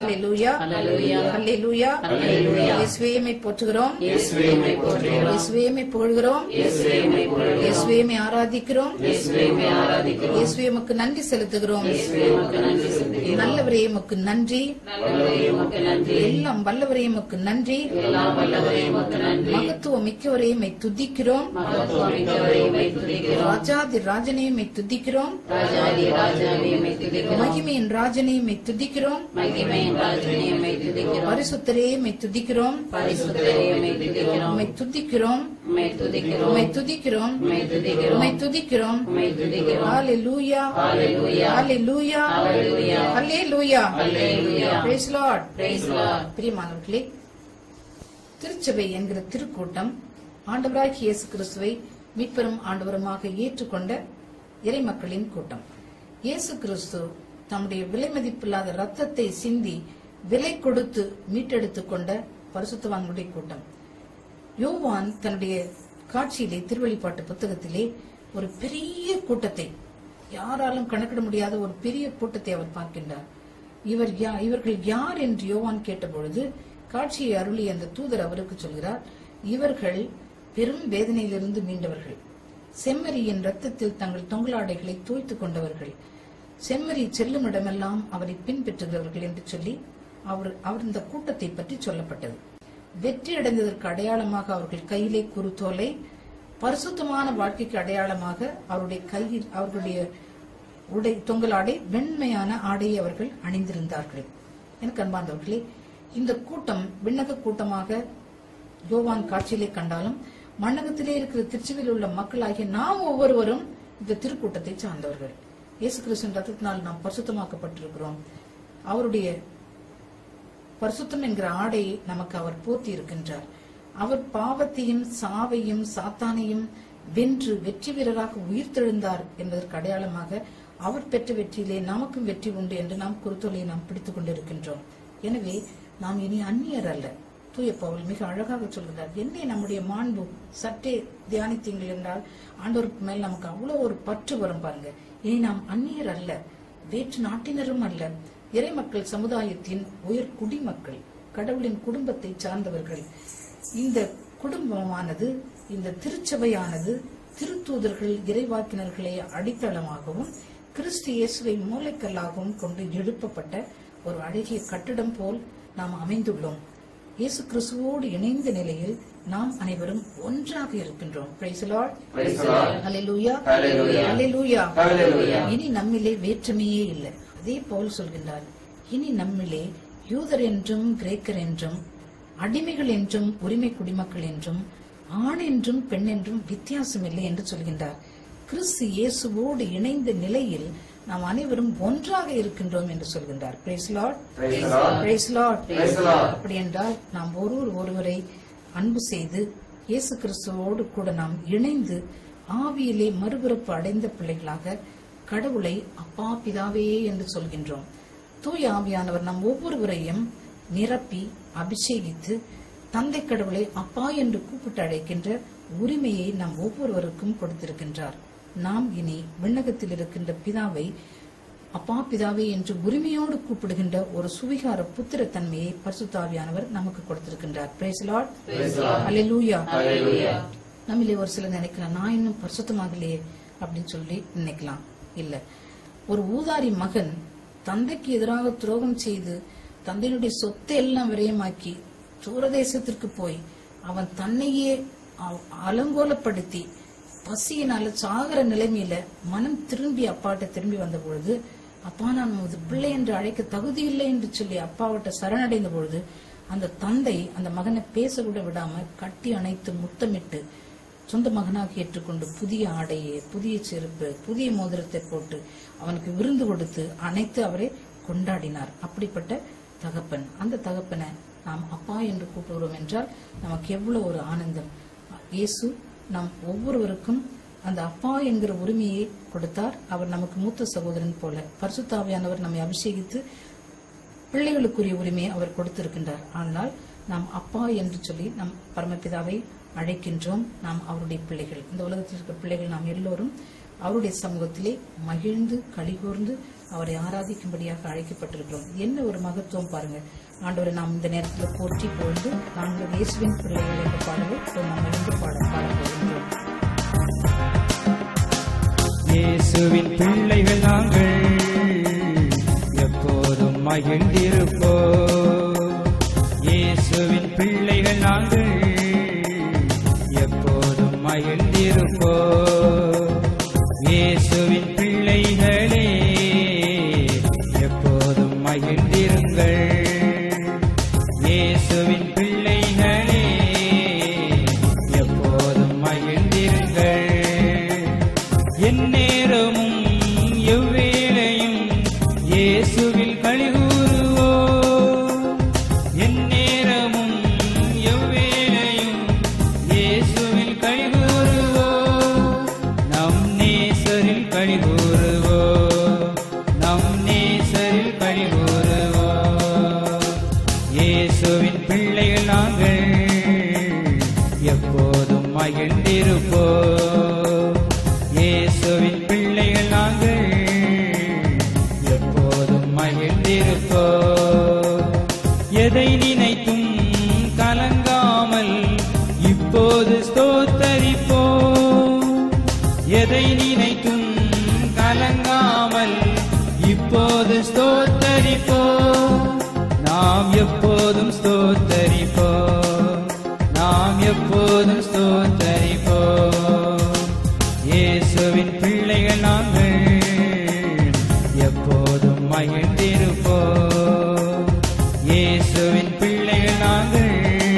ஹல்லேலூயா ஹல்லேலூயா இயேசுவே உம்மை போற்றுகிறோம், இயேசுவே உம்மை புகழ்கிறோம், இயேசுவே உம்மை ஆராதிக்கிறோம், இயேசுவே உமக்கு நன்றி செலுத்துகிறோம். நல்லவரே உமக்கு நன்றி, எல்லாம் வல்லவரே உமக்கு நன்றி, மகத்துவம் மிக்கவரே உம்மை துதிக்கிறோம், ராஜாதி ராஜனே உம்மை துதிக்கிறோம், மகிமையின் ராஜனே உம்மை துதிக்கிறோம், பரிசுத்தரே உம்மை துதிக்கிறோம், உம்மை துதிக்கிறோம், உம்மை துதிக்கிறோம், உம்மை துதிக்கிறோம். Hallelujah hallelujah hallelujah. Praise lord. பிரியமானவர்களே, திருச்சபை என்கிற திருக்கூட்டம் ஆண்டவராகிய இயேசு கிறிஸ்துவை மீட்பெரும் ஆண்டவருமாக ஏற்றுக்கொண்ட இறைமக்களின் கூட்டம். இயேசு கிறிஸ்து தம்முடைய விலை மதிப்பில்லாத ரத்தத்தை சிந்தி விலை கொடுத்து மீட்டெடுத்துக் கொண்ட பரிசுத்தவான்களுடைய கூட்டம். யோவான் தன்னுடைய காட்சியிலே, திருவெளிப்பாட்டு புத்தகத்திலே ஒரு பெரிய கூட்டத்தை, யாராலும் கணக்கிட முடியாத ஒரு பெரிய கூட்டத்தை அவர் பார்க்கின்றார். இவர்கள் யார் என்று யோவான் கேட்டபொழுது காட்சியை அருளி அந்த தூதர் அவருக்கு சொல்கிறார், இவர்கள் பெரும் வேதனையிலிருந்து மீண்டவர்கள், செம்மறியின் ரத்தத்தில் தங்கள் தொங்கலாடைகளை தோய்த்துக் கொண்டவர்கள், செம்மறி செல்லும் இடமெல்லாம் அவரை பின்பற்றுகிறவர்கள் என்று சொல்லி அவர் இந்த கூட்டத்தை பற்றி சொல்லப்பட்டது. வெற்றி அடைந்ததற்கு அடையாளமாக அவர்கள் கையிலே குருத்தோலை, பரிசுத்தமான வாழ்க்கைக்கு அடையாளமாக அவருடைய கையில் அவர்களுடைய உடை தொங்கலாடை, வெண்மையான ஆடையை அவர்கள் அணிந்திருந்தார்கள். எனக்கு அன்பார்ந்தவர்களே, இந்த கூட்டம் விண்ணக கூட்டமாக யோவான் காட்சியிலே கண்டாலும் மண்ணகத்திலே இருக்கிற திருச்சபையில் உள்ள மக்களாகிய நாம் ஒவ்வொருவரும் இந்த திருக்கூட்டத்தை சார்ந்தவர்கள். இயேசு கிறிஸ்துவின் ரத்தத்தினால் நாம் பரிசுத்தமாக்கப்பட்டிருக்கிறோம். அவருடைய பரிசுத்தம் என்கிற ஆடையை நமக்கு அவர் போர்த்தி இருக்கின்றார். அவர் பாவத்தையும் சாவையும் சாத்தானையும் வென்று வெற்றி வீரராக உயிர்த்தெழுந்தார் என்பதற்கு அடையாளமாக அவர் பெற்ற வெற்றியிலே நமக்கும் வெற்றி உண்டு என்று நாம் குருத்தோலையை நாம் பிடித்துக் கொண்டிருக்கின்றோம். எனவே நாம் இனி அந்நியர் அல்ல. தூய பவுல் மிக அழகாக சொல்கிறார், என்னை நம்முடைய மாண்பு சற்றே தியானித்தீங்கள் என்றால் ஆண்டவருக்கு மேல் நமக்கு அவ்வளவு ஒரு பற்று வரும். பாருங்க, இனி நாம் அந்நியர் அல்ல, வேற்று நாட்டினரும் அல்ல, இறைமக்கள் சமுதாயத்தின் உயர் குடிமக்கள், கடவுளின் குடும்பத்தை சார்ந்தவர்கள். இந்த குடும்பமானது, இந்த திருச்சபையானது திருத்தூதர்கள் இறைவாக்கினர்களை அடித்தளமாகவும் கிறிஸ்து இயேசுவை மூளைக்கல்லாகவும் கொண்டு எழுப்பப்பட்ட ஒரு அழகிய கட்டிடம் போல் நாம் அமைந்துள்ளோம். இயேசு கிறிஸ்துவோடு இணைந்த நிலையில் நாம் அனைவரும் ஒன்றாக இருக்கின்றோம். Praise the lord. Hallelujah hallelujah. இனி நம்மிலே வேற்றுமையே இல்லை. அதே பவுல் சொல்கின்றார், இனி நம்மிலே யூதர் என்றும் கிரேக்கர் என்றும் அடிமைகள் என்றும் உரிமை குடிமக்கள் என்றும் ஆண் என்றும் பெண் என்றும் வித்தியாசம் இல்லை என்று சொல்கின்றார். கிறிஸ்து இயேசுவோடு இணைந்த நிலையில் நாம் அனைவரும் ஒன்றாக இருக்கின்றோம் என்று சொல்கின்றார். Praise lord. Praise lord. அப்படி என்றால் நாம் ஒருவரை அன்பு செய்து இயேசு கிறிஸ்துவோடு கூட நாம் இணைந்து ஆவியிலே மறுபிறப்பு அடைந்த பிள்ளைகளாக கடவுளை அப்பா பிதாவே என்று சொல்கின்றோம். தூய ஆவியானவர் நம் ஒவ்வொருவரையும் நிரப்பி அபிஷேகித்து தந்தை கடவுளை அப்பா என்று கூப்பிட்டு அழைக்கின்ற உரிமையை நாம் ஒவ்வொருவருக்கும் கொடுத்திருக்கின்றார். நாம் இனி விண்ணகத்தில் இருக்கின்ற பிதாவை அப்பா பிதாவே என்று உரிமையோடு கூப்பிடுகின்ற ஒரு சுவிகார புத்திர தன்மையை பரிசுத்த ஆவியானவர் நமக்கு கொடுத்திருக்கின்றார். Praise the lord. ஹல்லேலூயா. நம்மிலே ஒரு சிலர் நினைக்கலாம், நான் இன்னும் பரிசுத்தமாகலையே அப்படின்னு சொல்லி நினைக்கலாம். இல்ல, ஒரு ஊதாரி மகன் தந்தைக்கு எதிராக துரோகம் செய்து தந்தையினுடைய சொத்தை எல்லாம் விரயமாக்கி தூரதேசத்திற்கு போய் அவன் தன்னையே அலங்கோலப்படுத்தி பசியினால சாகர நிலைமையில மனம் திரும்பி அப்பாட்ட திரும்பி வந்த பொழுது, அப்பா நான் உமது பிள்ளை என்று அழைக்க தகுதி இல்லை என்று சொல்லி அப்பாவிட்ட சரணடைந்த பொழுது அந்த தந்தை அந்த மகனை பேச கூட விடாம கட்டி அணைத்து முத்தமிட்டு சொந்த மகனாக ஏற்றுக்கொண்டு புதிய ஆடையை, புதிய செருப்பு, புதிய மோதிரத்தை போட்டு அவனுக்கு விருந்து கொடுத்து அணைத்து அவரை கொண்டாடினார். அப்படிப்பட்ட தகப்பன். அந்த தகப்பனை நாம் அப்பா என்று கூப்பிடுகிறோம் என்றால் நமக்கு எவ்வளவு ஒரு ஆனந்தம். இயேசு நாம் ஒவ்வொருவருக்கும் அந்த அப்பா என்கிற உரிமையை கொடுத்தார். அவர் நமக்கு மூத்த சகோதரன் போல. பரிசுத்த ஆவியானவர் நம்மை அபிஷேகித்து பிள்ளைகளுக்குரிய உரிமையை அவர் கொடுத்திருக்கின்றார். ஆனால் நாம் அப்பா என்று சொல்லி நம் பரமபிதாவை அழைக்கின்றோம். நாம் அவருடைய பிள்ளைகள். இந்த உலகத்தில் இருக்கிற பிள்ளைகள் நாம் எல்லோரும் அவருடைய சமூகத்திலே மகிழ்ந்து களிகூர்ந்து அவரை ஆராதிக்கும்படியாக அழைக்கப்பட்டிருக்கிறோம். என்ன ஒரு மகத்துவம் பாருங்க. ஆண்டவரை நாம் இந்த நேரத்தில் போற்றி புகழ்ந்து நாங்கள் இயேசுவின் பிள்ளைகள் என்ற பாடலை நாம் மகிழ்ந்து பாட போகின்றோம். இயேசுவின் பிள்ளைகள் நாங்கள் எப்போதும் மகிழ்ந்திருப்போம். இயேசுவின் பிள்ளைகள் நாங்கள் எப்போதும் மகிழ்ந்திருப்போம். இயேசுவின் பிள்ளைகளே எப்போதும் மகிழ்ந்திருங்கள். இயேசுவின் பிள்ளைகளே எப்போதும் மகிழ்ந்திருங்கள். எந்நேரமும் எவ்வேளையும் இயேசுவில் களிகூருவோம். எந்நேரமும் எவ்வேளையும் இயேசுவில் களிகூருவோம். நம் நேசரில் களிகூருவோம். நம் நேசரில் களிகூருவோம். இயேசுவின் பிள்ளைகள் நாங்கள் எப்போதும் மகிழ்ந்திருப்போம். இயேசுவின் பிள்ளைகள் நாங்கள் எப்போதும் மகிழ்ந்திருப்போம். எதை நினைத்தும் கலங்காமல் இப்போது ஸ்தோத்தரிப்போம். எதை நினைத்தும் கலங்காமல் இப்போது ஸ்தோத்தரிப்போம். நாம் எப்போதும் ஸ்தோத்தரிப்போம். நாம் எப்போதும் ஸ்தோத்தரிப்போம். இயேசுவின் பிள்ளைகள் நாங்கள் எப்போதும் மகிழ்ந்திருப்போம். இயேசுவின் பிள்ளைகள் நாங்கள்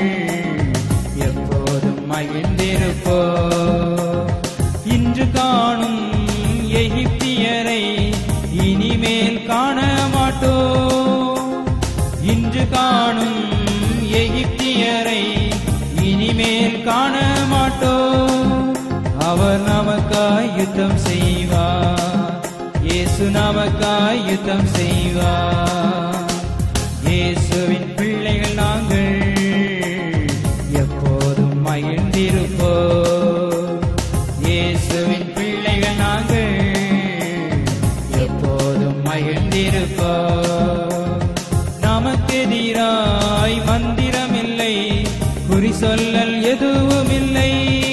எப்போதும் மகிழ்ந்திருப்போம். இன்று காணும் எகிப்தியரை இனிமேல் காண மாட்டோம். இன்று காணும் எகிப்தியரை இனிமேல் காண மாட்டோம். அவர் நமக்காய் யுத்தம் செய்வார். இயேசு நமக்காய் யுத்தம் செய்வார். இயேசுவின் பிள்ளைகள் நாங்கள் எப்போதும் மகிழ்ந்திருப்போம். இயேசுவின் பிள்ளைகள் நாங்கள் எப்போதும் மகிழ்ந்திருப்போம். நமக்கெதிராய் மந்திரமில்லை, குறி சொல்லல் எதுவுமில்லை.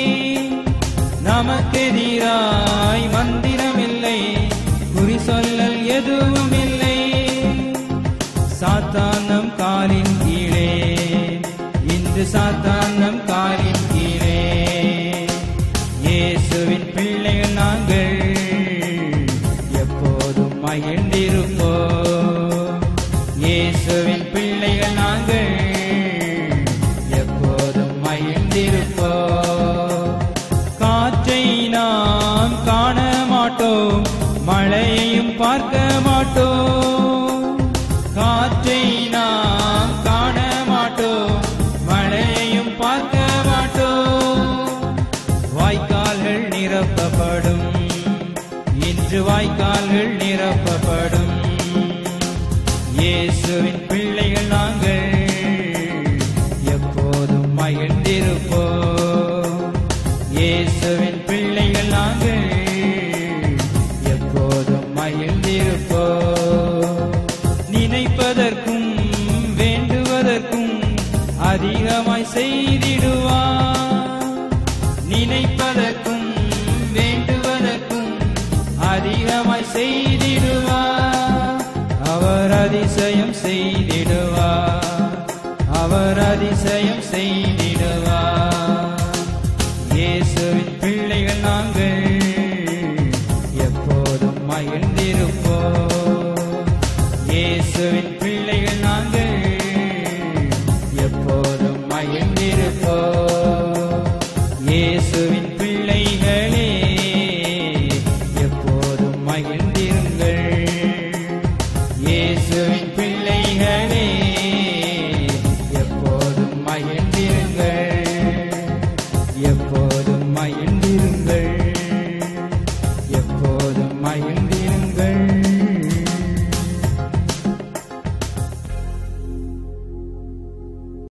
நமக்கெதிராய் மந்திரமில்லை, குறி சொல்லல் எதுவுமில்லை. சாத்தான் நம் காலின் கீழே, இன்று சாத்தான் நம் காலின் கீழே. இயேசுவின் பிள்ளைகள் நாங்கள் எப்போதும் மகிழ்ந்திருப்போம். இயேசுவின் பிள்ளைகள் நாங்கள் எப்போதும் மகிழ்ந்திருப்போம். காற்றை நாம் காண மாட்டோம், மழையையும் பார்க்க மாட்டோம். காற்றை நாம் காண மாட்டோம், மழையையும் பார்க்க மாட்டோம். வாய்க்கால்கள் நிரப்பப்படும், இன்று வாய்க்கால்கள் நிரப்பப்படும். இயேசுவின் பிள்ளைகள் நாங்கள் எப்போதும் மகிழ்ந்திருப்போம். இயேசுவின் பிள்ளைகள் நாங்கள் எப்போதும் மகிழ்ந்திருப்போம். நினைப்பதற்கும் வேண்டுவதற்கும் அதிகமாய் செய்திடுவார். நினைப்பதற்கும் வேண்டுவதற்கும் அதிகமாய் செய்திடுவார். அவர் அதிசயம் செய்திடுவார். அவர் அதிசயம் செய்திடுவார். இயேசுவின் பிள்ளைகள் நாங்கள் எப்போதும் மகிழ்ந்திருப்போம். இயேசுவின் பிள்ளைகள் நாங்கள் எப்போதும் மகிழ்ந்திருப்போம். இயேசுவின் பிள்ளைகளே எப்போதும் மகிழ்ந்திருங்கள். இயேசுவின் பிள்ளைகளே எப்போதும் மகிழ்ந்திருங்கள். எப்போதும்